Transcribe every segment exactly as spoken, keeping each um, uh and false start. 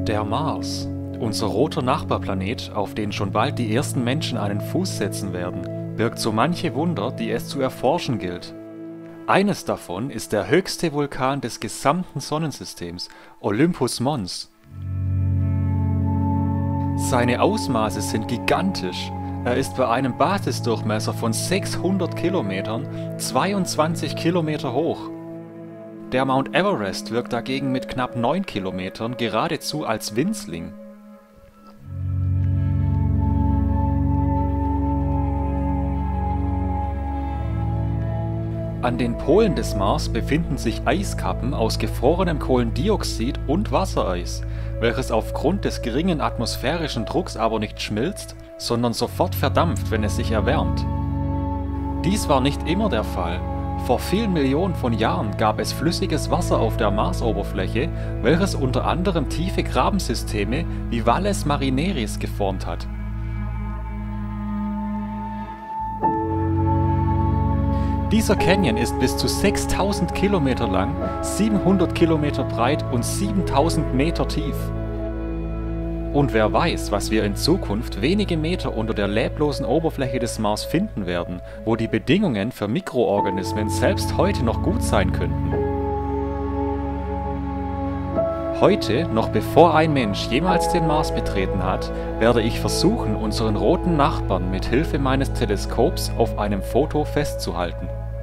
Der Mars, unser roter Nachbarplanet, auf den schon bald die ersten Menschen einen Fuß setzen werden, birgt so manche Wunder, die es zu erforschen gilt. Eines davon ist der höchste Vulkan des gesamten Sonnensystems, Olympus Mons. Seine Ausmaße sind gigantisch. Er ist bei einem Basisdurchmesser von sechshundert Kilometern zweiundzwanzig Kilometer hoch. Der Mount Everest wirkt dagegen mit knapp neun Kilometern geradezu als Winzling. An den Polen des Mars befinden sich Eiskappen aus gefrorenem Kohlendioxid und Wassereis, welches aufgrund des geringen atmosphärischen Drucks aber nicht schmilzt, sondern sofort verdampft, wenn es sich erwärmt. Dies war nicht immer der Fall. Vor vielen Millionen von Jahren gab es flüssiges Wasser auf der Marsoberfläche, welches unter anderem tiefe Grabensysteme wie Valles Marineris geformt hat. Dieser Canyon ist bis zu sechstausend Kilometer lang, siebenhundert Kilometer breit und siebentausend Meter tief. Und wer weiß, was wir in Zukunft wenige Meter unter der leblosen Oberfläche des Mars finden werden, wo die Bedingungen für Mikroorganismen selbst heute noch gut sein könnten. Heute, noch bevor ein Mensch jemals den Mars betreten hat, werde ich versuchen, unseren roten Nachbarn mit Hilfe meines Teleskops auf einem Foto festzuhalten.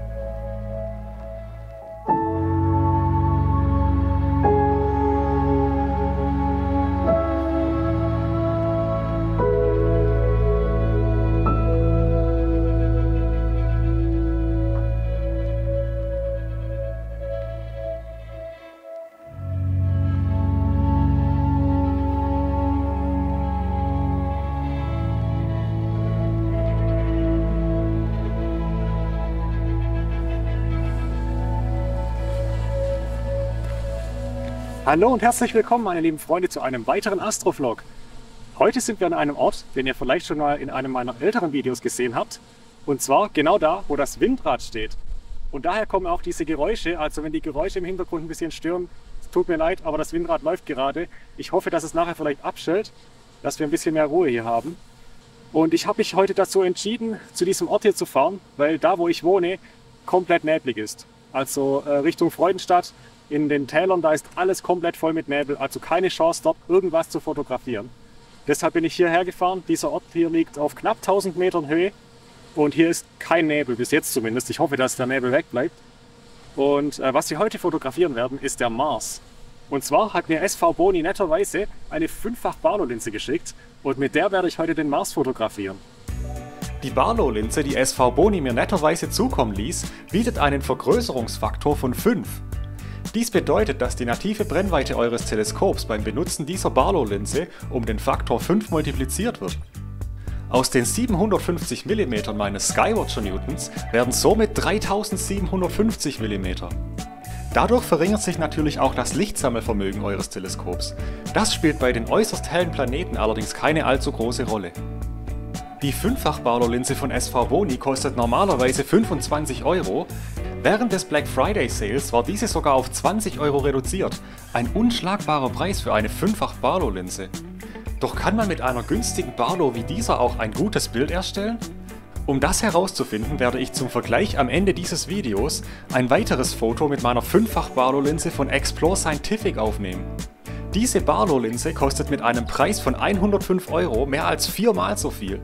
Hallo und herzlich willkommen, meine lieben Freunde, zu einem weiteren Astrovlog. Heute sind wir an einem Ort, den ihr vielleicht schon mal in einem meiner älteren Videos gesehen habt. Und zwar genau da, wo das Windrad steht. Und daher kommen auch diese Geräusche. Also wenn die Geräusche im Hintergrund ein bisschen stören, es tut mir leid, aber das Windrad läuft gerade. Ich hoffe, dass es nachher vielleicht abschellt, dass wir ein bisschen mehr Ruhe hier haben. Und ich habe mich heute dazu entschieden, zu diesem Ort hier zu fahren, weil da, wo ich wohne, komplett neblig ist. Also äh, Richtung Freudenstadt. In den Tälern, da ist alles komplett voll mit Nebel, also keine Chance dort irgendwas zu fotografieren. Deshalb bin ich hierher gefahren. Dieser Ort hier liegt auf knapp tausend Metern Höhe und hier ist kein Nebel, bis jetzt zumindest. Ich hoffe, dass der Nebel wegbleibt. Und äh, was wir heute fotografieren werden, ist der Mars. Und zwar hat mir S V Boni netterweise eine fünffach Barlow-Linse geschickt und mit der werde ich heute den Mars fotografieren. Die Barlow-Linse, die S V Boni mir netterweise zukommen ließ, bietet einen Vergrößerungsfaktor von fünf. Dies bedeutet, dass die native Brennweite eures Teleskops beim Benutzen dieser Barlow-Linse um den Faktor fünf multipliziert wird. Aus den siebenhundertfünfzig Millimeter meines Skywatcher Newtons werden somit dreitausendsiebenhundertfünfzig Millimeter. Dadurch verringert sich natürlich auch das Lichtsammelvermögen eures Teleskops. Das spielt bei den äußerst hellen Planeten allerdings keine allzu große Rolle. Die fünffach Barlow-Linse von S V Boni kostet normalerweise fünfundzwanzig Euro. Während des Black Friday Sales war diese sogar auf zwanzig Euro reduziert. Ein unschlagbarer Preis für eine fünffach Barlow-Linse. Doch kann man mit einer günstigen Barlow wie dieser auch ein gutes Bild erstellen? Um das herauszufinden, werde ich zum Vergleich am Ende dieses Videos ein weiteres Foto mit meiner fünffach Barlow-Linse von Explore Scientific aufnehmen. Diese Barlow-Linse kostet mit einem Preis von hundertfünf Euro mehr als viermal so viel.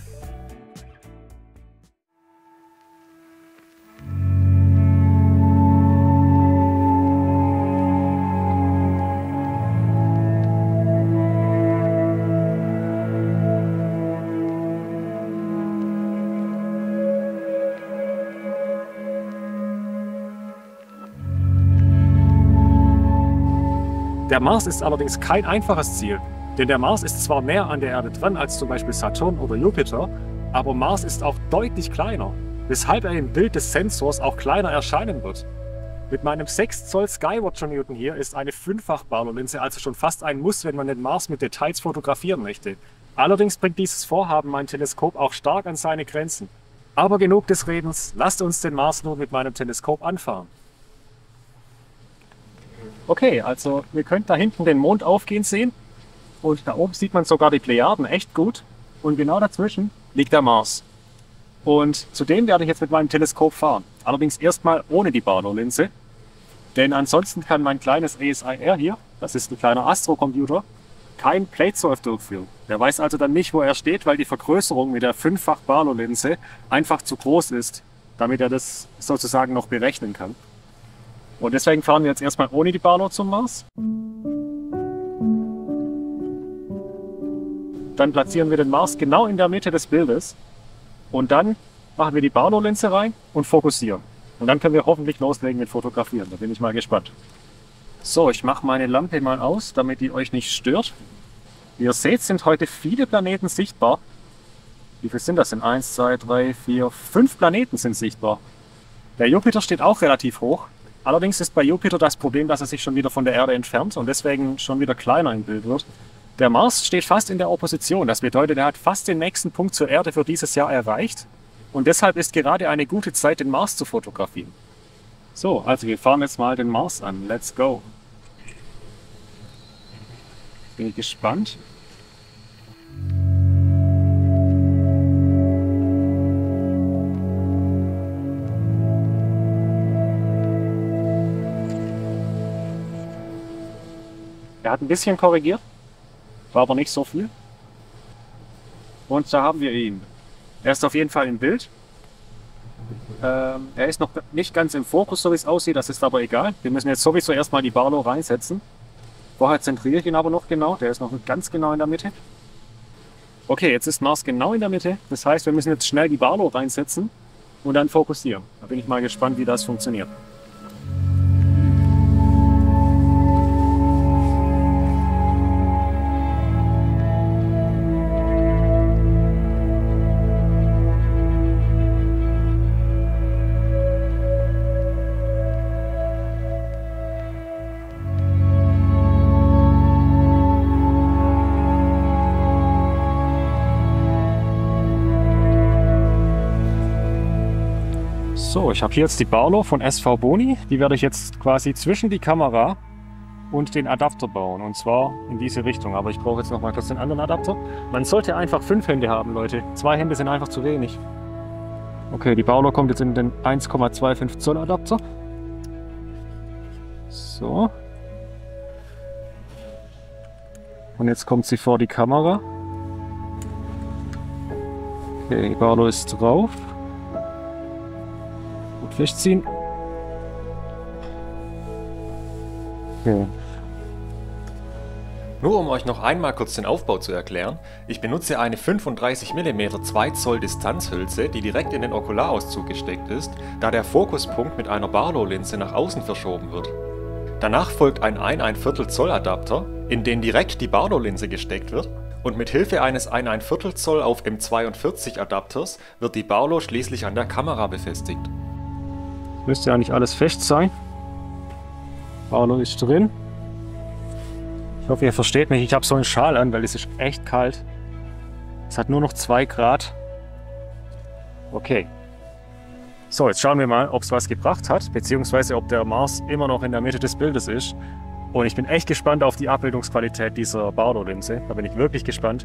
Der Mars ist allerdings kein einfaches Ziel, denn der Mars ist zwar näher an der Erde dran als zum Beispiel Saturn oder Jupiter, aber Mars ist auch deutlich kleiner, weshalb er im Bild des Sensors auch kleiner erscheinen wird. Mit meinem sechs Zoll Skywatcher Newton hier ist eine fünffach Barlow-Linse also schon fast ein Muss, wenn man den Mars mit Details fotografieren möchte. Allerdings bringt dieses Vorhaben mein Teleskop auch stark an seine Grenzen. Aber genug des Redens, lasst uns den Mars nun mit meinem Teleskop anfahren. Okay, also ihr könnt da hinten den Mond aufgehen sehen. und da oben sieht man sogar die Plejaden echt gut. Und genau dazwischen liegt der Mars. Und zu dem werde ich jetzt mit meinem Teleskop fahren. Allerdings erstmal ohne die Barlow-Linse. Denn ansonsten kann mein kleines A S I R hier, das ist ein kleiner Astrocomputer, kein Plate Surf durchführen. Der weiß also dann nicht, wo er steht, weil die Vergrößerung mit der fünffach Barlow-Linse einfach zu groß ist, damit er das sozusagen noch berechnen kann. Und deswegen fahren wir jetzt erstmal ohne die Barlow zum Mars. Dann platzieren wir den Mars genau in der Mitte des Bildes. Und dann machen wir die Barlow-Linse rein und fokussieren. Und dann können wir hoffentlich loslegen mit Fotografieren. Da bin ich mal gespannt. So, ich mache meine Lampe mal aus, damit die euch nicht stört. Wie ihr seht, sind heute viele Planeten sichtbar. Wie viele sind das denn? Eins, zwei, drei, vier, fünf Planeten sind sichtbar. Der Jupiter steht auch relativ hoch. Allerdings ist bei Jupiter das Problem, dass er sich schon wieder von der Erde entfernt und deswegen schon wieder kleiner im Bild wird. Der Mars steht fast in der Opposition. Das bedeutet, er hat fast den nächsten Punkt zur Erde für dieses Jahr erreicht. Und deshalb ist gerade eine gute Zeit, den Mars zu fotografieren. So, also wir fahren jetzt mal den Mars an. Let's go! Bin ich gespannt. Er hat ein bisschen korrigiert, war aber nicht so viel. Und da haben wir ihn. Er ist auf jeden Fall im Bild. Ähm, er ist noch nicht ganz im Fokus, so wie es aussieht, das ist aber egal. Wir müssen jetzt sowieso erstmal die Barlow reinsetzen. Vorher zentriere ich ihn aber noch genau, der ist noch ganz genau in der Mitte. Okay, jetzt ist Mars genau in der Mitte, das heißt, wir müssen jetzt schnell die Barlow reinsetzen und dann fokussieren. Da bin ich mal gespannt, wie das funktioniert. So, ich habe hier jetzt die Barlow von S V Boni. Die werde ich jetzt quasi zwischen die Kamera und den Adapter bauen. Und zwar in diese Richtung. Aber ich brauche jetzt noch mal kurz den anderen Adapter. Man sollte einfach fünf Hände haben, Leute. Zwei Hände sind einfach zu wenig. Okay, die Barlow kommt jetzt in den eins Komma fünfundzwanzig Zoll Adapter. So. Und jetzt kommt sie vor die Kamera. Okay, die Barlow ist drauf. Festziehen. Okay. Nur um euch noch einmal kurz den Aufbau zu erklären, ich benutze eine fünfunddreißig Millimeter zwei Zoll Distanzhülse, die direkt in den Okularauszug gesteckt ist, da der Fokuspunkt mit einer Barlow-Linse nach außen verschoben wird. Danach folgt ein eins Komma fünfzehn Zoll Adapter, in den direkt die Barlow-Linse gesteckt wird, und mit Hilfe eines eins Komma fünfzehn Zoll auf M zweiundvierzig Adapters wird die Barlow schließlich an der Kamera befestigt. Müsste eigentlich alles fest sein. Barlow ist drin. Ich hoffe, ihr versteht mich. Ich habe so einen Schal an, weil es ist echt kalt. Es hat nur noch zwei Grad. Okay. So, jetzt schauen wir mal, ob es was gebracht hat, beziehungsweise ob der Mars immer noch in der Mitte des Bildes ist. Und ich bin echt gespannt auf die Abbildungsqualität dieser Barlow-Linse. Da bin ich wirklich gespannt.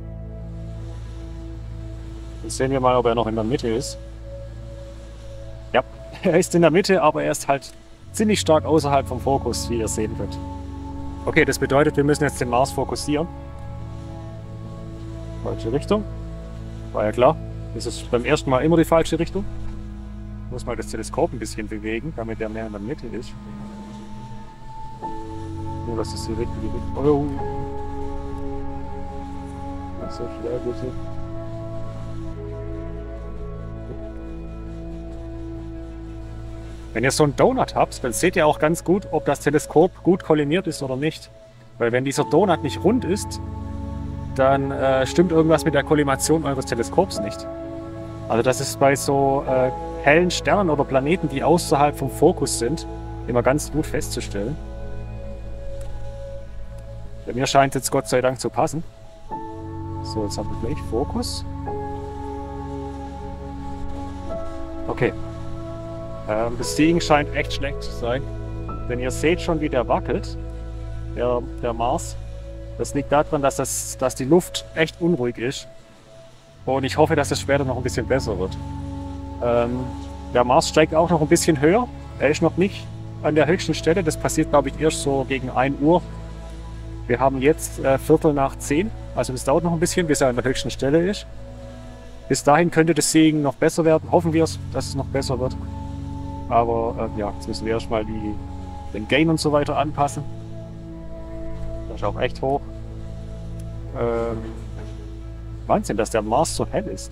Jetzt sehen wir mal, ob er noch in der Mitte ist. Ja, er ist in der Mitte, aber er ist halt ziemlich stark außerhalb vom Fokus, wie ihr sehen könnt. Okay, das bedeutet, wir müssen jetzt den Mars fokussieren. Falsche Richtung. War ja klar. Das ist beim ersten Mal immer die falsche Richtung. Ich muss mal das Teleskop ein bisschen bewegen, damit er mehr in der Mitte ist. Nur, dass das die richtige Richtung. Oh. Nicht so schnell, bitte. Wenn ihr so einen Donut habt, dann seht ihr auch ganz gut, ob das Teleskop gut kollimiert ist oder nicht. Weil wenn dieser Donut nicht rund ist, dann äh, stimmt irgendwas mit der Kollimation eures Teleskops nicht. Also das ist bei so äh, hellen Sternen oder Planeten, die außerhalb vom Fokus sind, immer ganz gut festzustellen. Bei mir scheint es jetzt Gott sei Dank zu passen. So, jetzt haben wir gleich Fokus. Okay. Ähm, das Seeing scheint echt schlecht zu sein. Denn ihr seht schon, wie der wackelt, der, der Mars. Das liegt daran, dass, das, dass die Luft echt unruhig ist. Und ich hoffe, dass es später noch ein bisschen besser wird. Ähm, der Mars steigt auch noch ein bisschen höher. Er ist noch nicht an der höchsten Stelle. Das passiert, glaube ich, erst so gegen ein Uhr. Wir haben jetzt äh, Viertel nach zehn. Also das dauert noch ein bisschen, bis er an der höchsten Stelle ist. Bis dahin könnte das Seeing noch besser werden. Hoffen wir es, dass es noch besser wird. Aber äh, ja, jetzt müssen wir erstmal die, den Gain und so weiter anpassen. Das ist auch echt hoch. Ähm, Wahnsinn, dass der Mars so hell ist.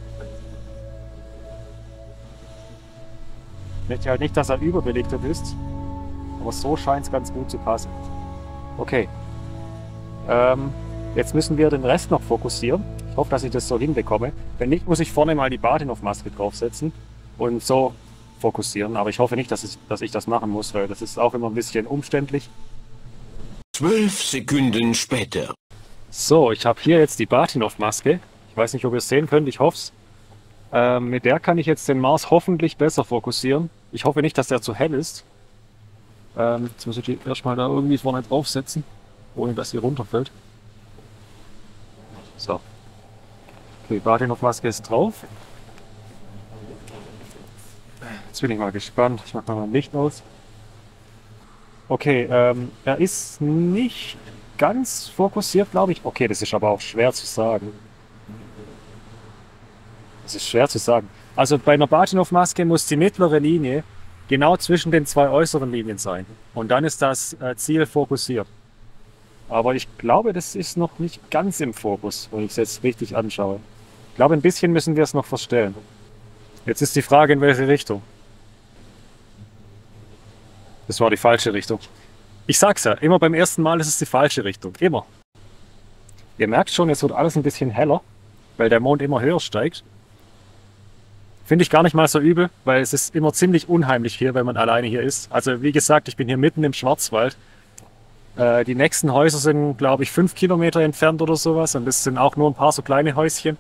Ich möchte halt nicht, dass er überbelichtet ist. Aber so scheint es ganz gut zu passen. Okay. Ähm, jetzt müssen wir den Rest noch fokussieren. Ich hoffe, dass ich das so hinbekomme. Wenn nicht, muss ich vorne mal die Bahtinov-Maske draufsetzen und so fokussieren. Aber ich hoffe nicht, dass ich, dass ich das machen muss, weil das ist auch immer ein bisschen umständlich. Zwölf Sekunden später. So, ich habe hier jetzt die Bahtinov-Maske. Ich weiß nicht, ob ihr es sehen könnt, ich hoffe es. Ähm, mit der kann ich jetzt den Mars hoffentlich besser fokussieren. Ich hoffe nicht, dass der zu hell ist. Ähm, jetzt muss ich die erstmal da irgendwie vorne draufsetzen, ohne dass sie runterfällt. So. Okay, die Bahtinov-Maske ist drauf. Jetzt bin ich mal gespannt. Ich mache mal mein Licht aus. Okay, ähm, er ist nicht ganz fokussiert, glaube ich. Okay, das ist aber auch schwer zu sagen. Das ist schwer zu sagen. Also bei einer Bahtinov-Maske muss die mittlere Linie genau zwischen den zwei äußeren Linien sein. Und dann ist das äh, Ziel fokussiert. Aber ich glaube, das ist noch nicht ganz im Fokus, wenn ich es jetzt richtig anschaue. Ich glaube, ein bisschen müssen wir es noch verstellen. Jetzt ist die Frage, in welche Richtung. Das war die falsche Richtung. Ich sag's ja, immer beim ersten Mal ist es die falsche Richtung. Immer. Ihr merkt schon, es wird alles ein bisschen heller, weil der Mond immer höher steigt. Finde ich gar nicht mal so übel, weil es ist immer ziemlich unheimlich hier, wenn man alleine hier ist. Also wie gesagt, ich bin hier mitten im Schwarzwald. Äh, die nächsten Häuser sind, glaube ich, fünf Kilometer entfernt oder sowas. Und das sind auch nur ein paar so kleine Häuschen.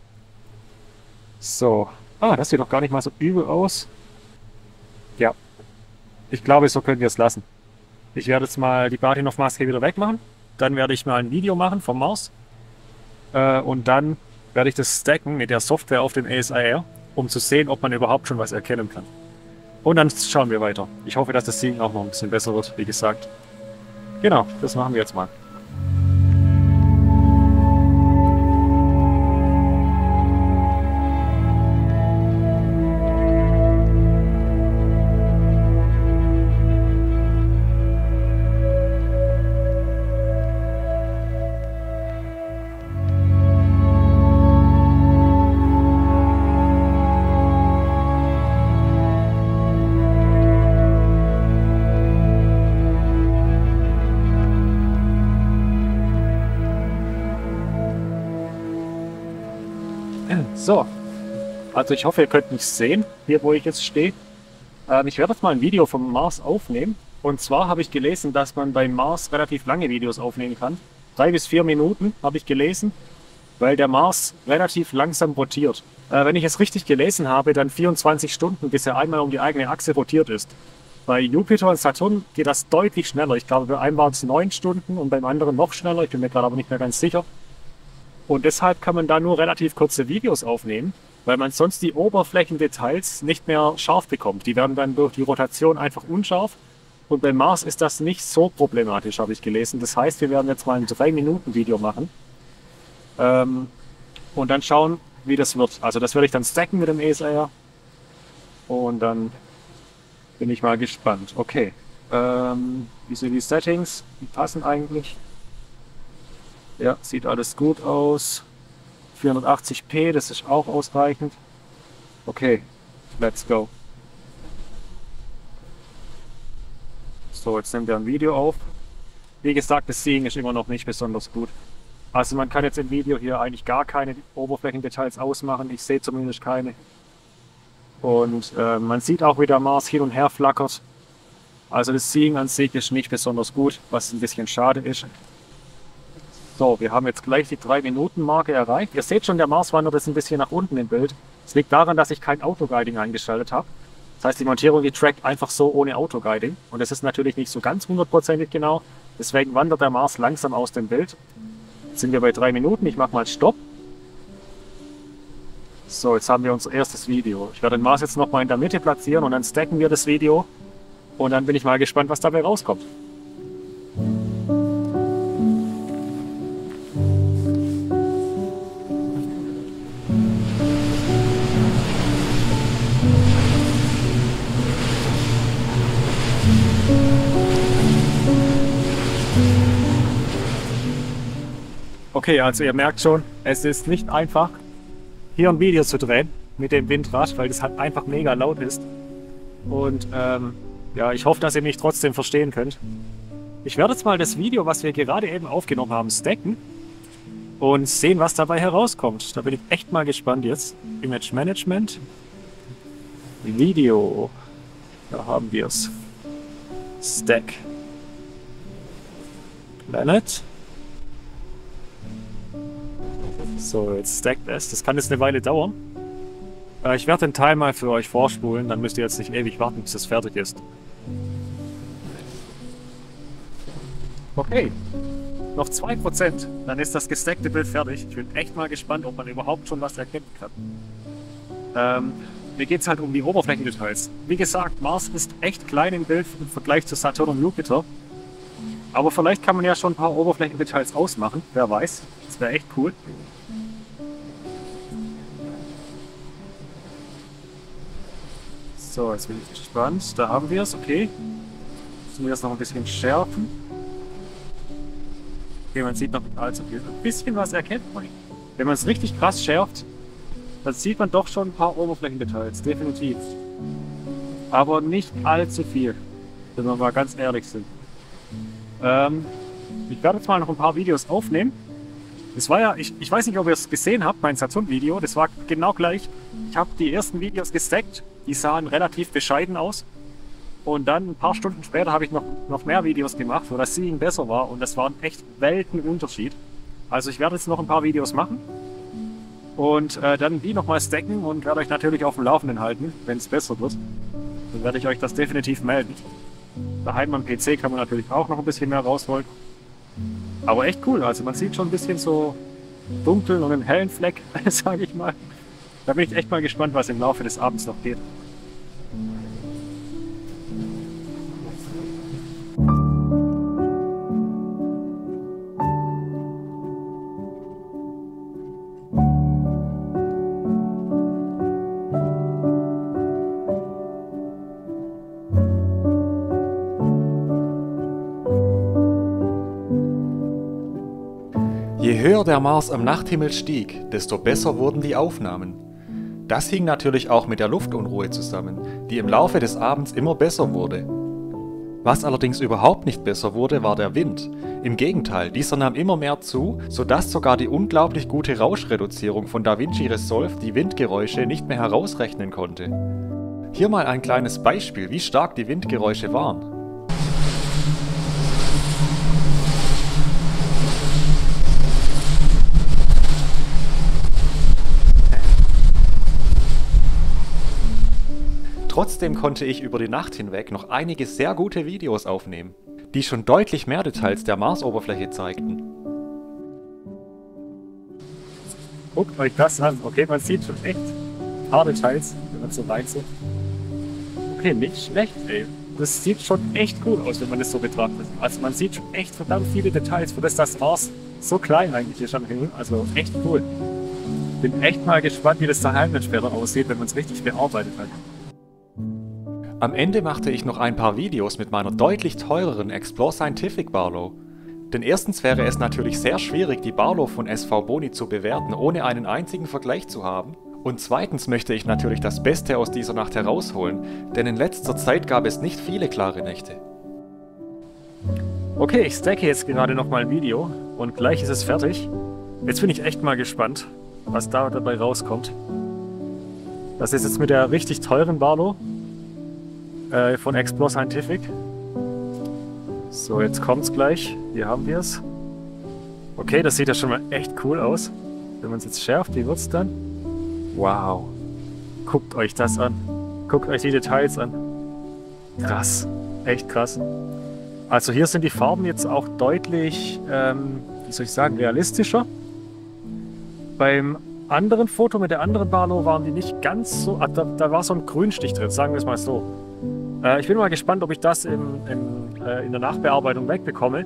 So. Ah, das sieht doch gar nicht mal so übel aus. Ja. Ich glaube, so können wir es lassen. Ich werde jetzt mal die Bahtinov-Maske wieder wegmachen. Dann werde ich mal ein Video machen vom Mars. Äh, und dann werde ich das stacken mit der Software auf dem A S I R, um zu sehen, ob man überhaupt schon was erkennen kann. Und dann schauen wir weiter. Ich hoffe, dass das Seeing auch noch ein bisschen besser wird, wie gesagt. Genau, das machen wir jetzt mal. So, also ich hoffe, ihr könnt mich sehen, hier wo ich jetzt stehe. Ähm, ich werde jetzt mal ein Video vom Mars aufnehmen. Und zwar habe ich gelesen, dass man beim Mars relativ lange Videos aufnehmen kann. Drei bis vier Minuten habe ich gelesen, weil der Mars relativ langsam rotiert. Äh, wenn ich es richtig gelesen habe, dann vierundzwanzig Stunden, bis er einmal um die eigene Achse rotiert ist. Bei Jupiter und Saturn geht das deutlich schneller. Ich glaube, bei einem waren es neun Stunden und beim anderen noch schneller. Ich bin mir gerade aber nicht mehr ganz sicher. Und deshalb kann man da nur relativ kurze Videos aufnehmen, weil man sonst die Oberflächendetails nicht mehr scharf bekommt. Die werden dann durch die Rotation einfach unscharf. Und beim Mars ist das nicht so problematisch, habe ich gelesen. Das heißt, wir werden jetzt mal ein drei Minuten Video machen. Ähm, und dann schauen, wie das wird. Also das werde ich dann stacken mit dem A S I R. Und dann bin ich mal gespannt. Okay, ähm, wie sind die Settings? Die passen eigentlich. Ja, sieht alles gut aus. vierhundertachtzig p, das ist auch ausreichend. Okay, let's go. So, jetzt nehmen wir ein Video auf. Wie gesagt, das Seeing ist immer noch nicht besonders gut. Also man kann jetzt im Video hier eigentlich gar keine Oberflächendetails ausmachen. Ich sehe zumindest keine. Und äh, man sieht auch, wie der Mars hin und her flackert. Also das Seeing an sich ist nicht besonders gut, was ein bisschen schade ist. So, wir haben jetzt gleich die drei Minuten Marke erreicht. Ihr seht schon, der Mars wandert jetzt ein bisschen nach unten im Bild. Das liegt daran, dass ich kein Autoguiding eingeschaltet habe. Das heißt, die Montierung, die trackt einfach so ohne Autoguiding. Und das ist natürlich nicht so ganz hundertprozentig genau. Deswegen wandert der Mars langsam aus dem Bild. Jetzt sind wir bei drei Minuten. Ich mache mal Stopp. So, jetzt haben wir unser erstes Video. Ich werde den Mars jetzt nochmal in der Mitte platzieren und dann stacken wir das Video. Und dann bin ich mal gespannt, was dabei rauskommt. Okay, also ihr merkt schon, es ist nicht einfach, hier ein Video zu drehen mit dem Windrad, weil das halt einfach mega laut ist. Und ähm, ja, ich hoffe, dass ihr mich trotzdem verstehen könnt. Ich werde jetzt mal das Video, was wir gerade eben aufgenommen haben, stacken und sehen, was dabei herauskommt. Da bin ich echt mal gespannt jetzt. Image Management, Video, da haben wir es. Stack, Planet. So, jetzt stackt es. Das kann jetzt eine Weile dauern. Äh, ich werde den Teil mal für euch vorspulen, dann müsst ihr jetzt nicht ewig warten, bis es fertig ist. Okay, noch zwei Prozent, dann ist das gestackte Bild fertig. Ich bin echt mal gespannt, ob man überhaupt schon was erkennen kann. Ähm, mir geht es halt um die Oberflächendetails. Wie gesagt, Mars ist echt klein im Bild im Vergleich zu Saturn und Jupiter. Aber vielleicht kann man ja schon ein paar Oberflächendetails ausmachen, wer weiß. Das wäre echt cool. So, jetzt bin ich gespannt. Da haben wir es, okay. Müssen wir das noch ein bisschen schärfen. Okay, man sieht noch nicht allzu viel. Ein bisschen was erkennt man. Wenn man es richtig krass schärft, dann sieht man doch schon ein paar Oberflächendetails, definitiv. Aber nicht allzu viel, wenn wir mal ganz ehrlich sind. Ähm, ich werde jetzt mal noch ein paar Videos aufnehmen. Das war ja, ich, ich weiß nicht, ob ihr es gesehen habt, mein Saturn-Video, das war genau gleich. Ich habe die ersten Videos gestackt, die sahen relativ bescheiden aus. Und dann ein paar Stunden später habe ich noch, noch mehr Videos gemacht, wo das Seeing besser war und das war ein echt Weltenunterschied. Also ich werde jetzt noch ein paar Videos machen und äh, dann die nochmal stacken und werde euch natürlich auf dem Laufenden halten, wenn es besser wird. Dann werde ich euch das definitiv melden. Daheim am P C kann man natürlich auch noch ein bisschen mehr rausholen. Aber echt cool, also man sieht schon ein bisschen so dunkel und einen hellen Fleck, sage ich mal. Da bin ich echt mal gespannt, was im Laufe des Abends noch geht. Je höher der Mars am Nachthimmel stieg, desto besser wurden die Aufnahmen. Das hing natürlich auch mit der Luftunruhe zusammen, die im Laufe des Abends immer besser wurde. Was allerdings überhaupt nicht besser wurde, war der Wind. Im Gegenteil, dieser nahm immer mehr zu, sodass sogar die unglaublich gute Rauschreduzierung von DaVinci Resolve die Windgeräusche nicht mehr herausrechnen konnte. Hier mal ein kleines Beispiel, wie stark die Windgeräusche waren. Trotzdem konnte ich über die Nacht hinweg noch einige sehr gute Videos aufnehmen, die schon deutlich mehr Details der Marsoberfläche zeigten. Guckt euch das an. Okay, man sieht schon echt ein paar Details, wenn man so reinzieht. Okay, nicht schlecht, ey. Das sieht schon echt gut aus, wenn man das so betrachtet. Also man sieht schon echt verdammt viele Details, für das das Mars so klein eigentlich ist am Himmel. Also echt cool. Bin echt mal gespannt, wie das daheim dann später aussieht, wenn man es richtig bearbeitet hat. Am Ende machte ich noch ein paar Videos mit meiner deutlich teureren Explore Scientific Barlow. Denn erstens wäre es natürlich sehr schwierig, die Barlow von S V Boni zu bewerten, ohne einen einzigen Vergleich zu haben. Und zweitens möchte ich natürlich das Beste aus dieser Nacht herausholen, denn in letzter Zeit gab es nicht viele klare Nächte. Okay, ich stacke jetzt gerade nochmal ein Video und gleich ist es fertig. Jetzt bin ich echt mal gespannt, was da dabei rauskommt. Das ist jetzt mit der richtig teuren Barlow äh, von Explore Scientific. So, jetzt kommt es gleich. Hier haben wir es. Okay, das sieht ja schon mal echt cool aus. Wenn man es jetzt schärft, wie wird es dann? Wow. Guckt euch das an. Guckt euch die Details an. Krass. Echt krass. Also hier sind die Farben jetzt auch deutlich, ähm, wie soll ich sagen, realistischer. Beim anderen Foto mit der anderen Barlow waren die nicht ganz so, da, da war so ein Grünstich drin, sagen wir es mal so. Äh, ich bin mal gespannt, ob ich das in, in, äh, in der Nachbearbeitung wegbekomme.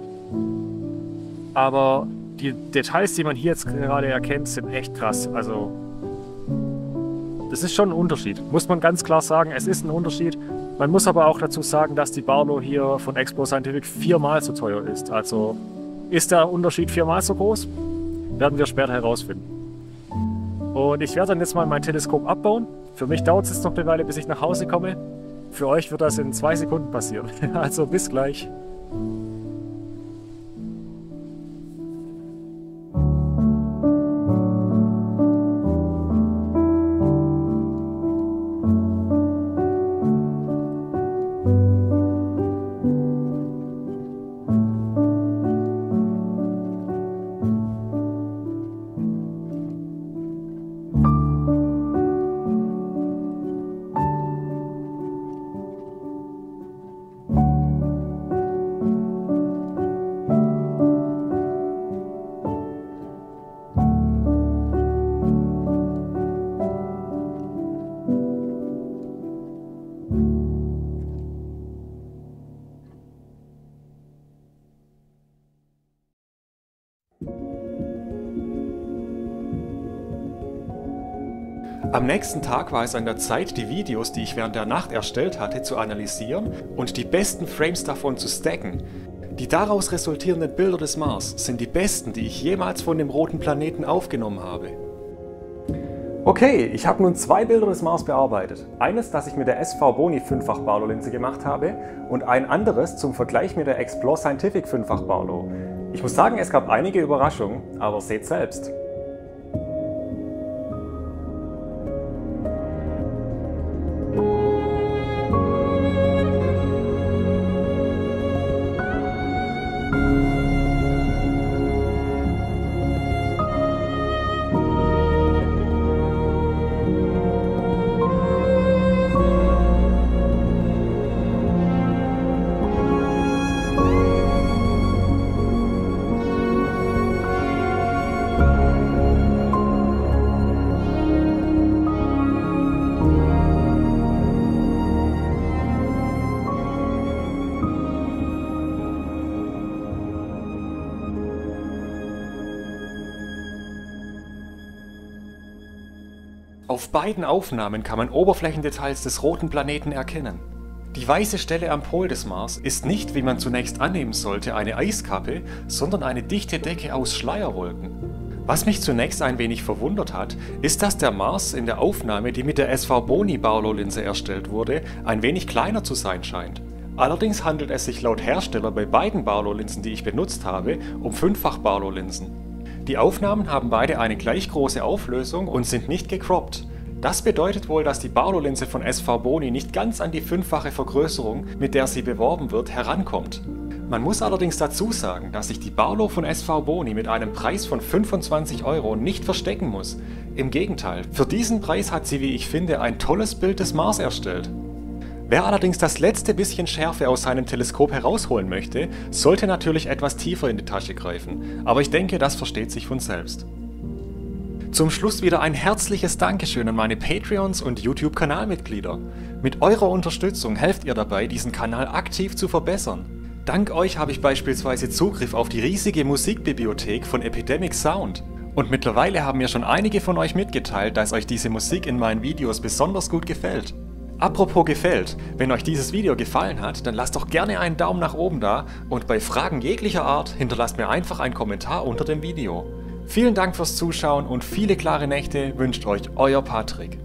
Aber die Details, die man hier jetzt gerade erkennt, sind echt krass. Also das ist schon ein Unterschied, muss man ganz klar sagen, es ist ein Unterschied. Man muss aber auch dazu sagen, dass die Barlow hier von Explo Scientific viermal so teuer ist. Also ist der Unterschied viermal so groß? Werden wir später herausfinden. Und ich werde dann jetzt mal mein Teleskop abbauen. Für mich dauert es jetzt noch eine Weile, bis ich nach Hause komme. Für euch wird das in zwei Sekunden passieren. Also bis gleich. Am nächsten Tag war es an der Zeit, die Videos, die ich während der Nacht erstellt hatte, zu analysieren und die besten Frames davon zu stacken. Die daraus resultierenden Bilder des Mars sind die besten, die ich jemals von dem roten Planeten aufgenommen habe. Okay, ich habe nun zwei Bilder des Mars bearbeitet. Eines, das ich mit der S V Boni fünffach Barlow Linse gemacht habe, und ein anderes zum Vergleich mit der Explo Scientific fünffach Barlow. Ich muss sagen, es gab einige Überraschungen, aber seht selbst. Auf beiden Aufnahmen kann man Oberflächendetails des roten Planeten erkennen. Die weiße Stelle am Pol des Mars ist nicht, wie man zunächst annehmen sollte, eine Eiskappe, sondern eine dichte Decke aus Schleierwolken. Was mich zunächst ein wenig verwundert hat, ist, dass der Mars in der Aufnahme, die mit der S V Boni Barlow Linse erstellt wurde, ein wenig kleiner zu sein scheint. Allerdings handelt es sich laut Hersteller bei beiden Barlow Linsen, die ich benutzt habe, um fünffach Barlow Linsen. Die Aufnahmen haben beide eine gleich große Auflösung und sind nicht gecroppt. Das bedeutet wohl, dass die Barlow Linse von S V Boni nicht ganz an die fünffache Vergrößerung, mit der sie beworben wird, herankommt. Man muss allerdings dazu sagen, dass sich die Barlow von S V Boni mit einem Preis von fünfundzwanzig Euro nicht verstecken muss. Im Gegenteil, für diesen Preis hat sie, wie ich finde, ein tolles Bild des Mars erstellt. Wer allerdings das letzte bisschen Schärfe aus seinem Teleskop herausholen möchte, sollte natürlich etwas tiefer in die Tasche greifen, aber ich denke, das versteht sich von selbst. Zum Schluss wieder ein herzliches Dankeschön an meine Patreons und YouTube-Kanalmitglieder. Mit eurer Unterstützung helft ihr dabei, diesen Kanal aktiv zu verbessern. Dank euch habe ich beispielsweise Zugriff auf die riesige Musikbibliothek von Epidemic Sound. Und mittlerweile haben mir schon einige von euch mitgeteilt, dass euch diese Musik in meinen Videos besonders gut gefällt. Apropos gefällt, wenn euch dieses Video gefallen hat, dann lasst doch gerne einen Daumen nach oben da und bei Fragen jeglicher Art hinterlasst mir einfach einen Kommentar unter dem Video. Vielen Dank fürs Zuschauen und viele klare Nächte wünscht euch euer Patrick.